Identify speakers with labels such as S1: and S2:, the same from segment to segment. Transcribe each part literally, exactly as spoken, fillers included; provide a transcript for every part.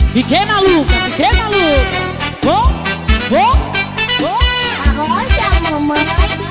S1: Fiquei maluca, fiquei maluca. Vou, vou, vou.
S2: Arrocha, mamãe.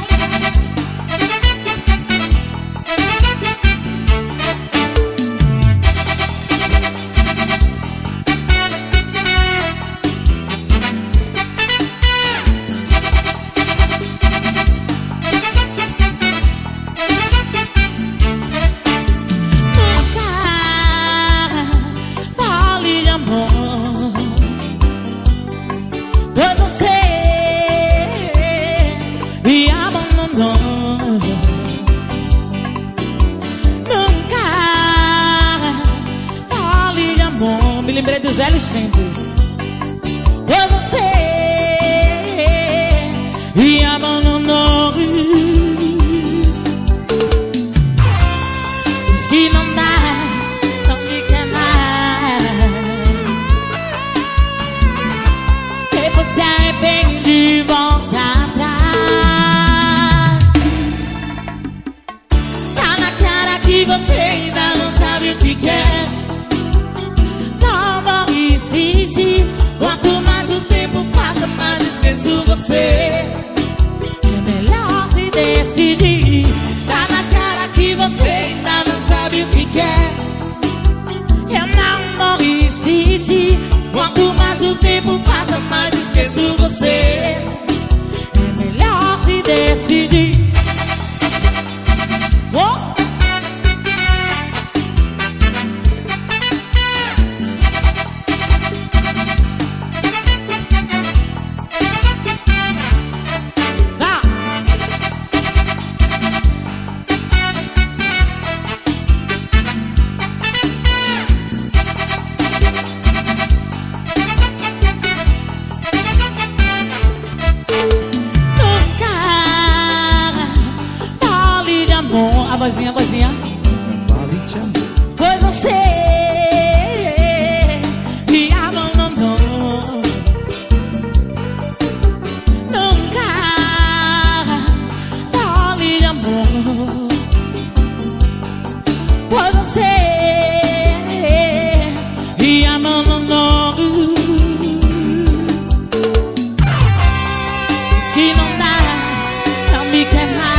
S1: Lembrei dos velhos tempos. Foi você e abandonou. Diz que não dá, não me quer mais. Depois se arrepende e volta atrás. Tá na cara que você ainda não sabe o que quer. Quanto mais o tempo passa, mais esqueço você. É melhor se decidir. Tá na cara que você ainda não sabe o que quer. Eu não vou insistir. Quanto mais o tempo passa, mais esqueço você. É melhor se decidir. Oh! A vozinha, a vozinha.
S3: Fale de amor.
S1: Foi você que abandonou. Nunca fale de amor. Foi você que abandonou. Diz que não dá, não me quer mais.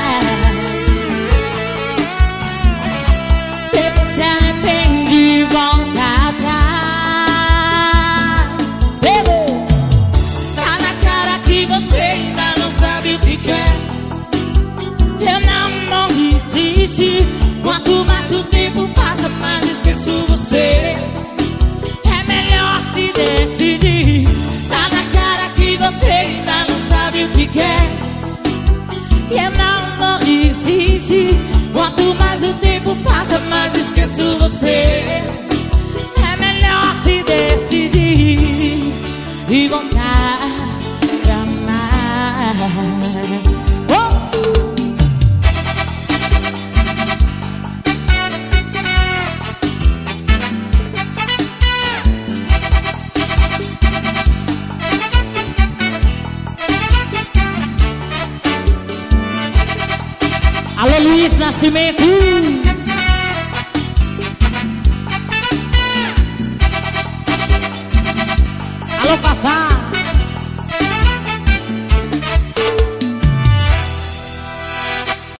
S1: Quanto mais o tempo passa, mais esqueço você. É melhor se decidir. Tá na cara que você ainda não sabe o que quer. E eu não vou insistir. Quanto mais o tempo passa, mais esqueço você. É melhor se decidir e voltar pra amar. Alô, Luiz Nascimento. Alô, Fafá.